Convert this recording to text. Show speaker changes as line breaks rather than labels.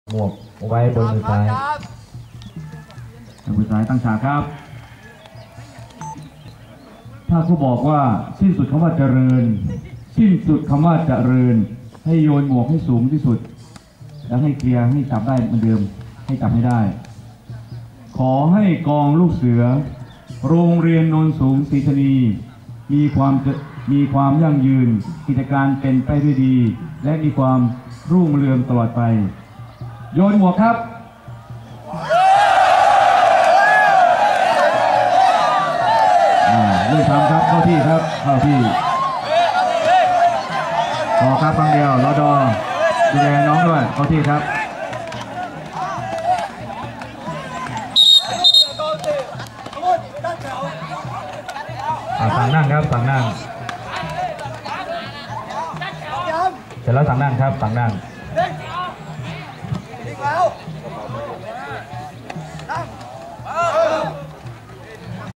หมวกไว้บนมือซ้าย
มือซ้ายตั้งฉากครับถ้าเขาบอกว่าสิ้นสุดคำว่าเจริญสิ้นสุดคำว่าเจริญให้โยนหมวกให้สูงที่สุดแล้วให้เคลียร์ให้จับได้เหมือนเดิมให้จับให้ได้ขอให้กองลูกเสือโรงเรียนโนนสูงศรีธานีมีความยั่งยืนกิจการเป็นไปด้วยดีและมีความรุ่งเรืองตลอดไปโยนหมวกครับเริ่มทำครับเข้าที่ครับเข้าที่พอครับฟังเดียวรอดอดูแลน้องด้วยเข้าที่ครับสั่งนั่งครับสั่งนั่งเสร็จแล้วสั่งนั่งครับสั่งนั่ง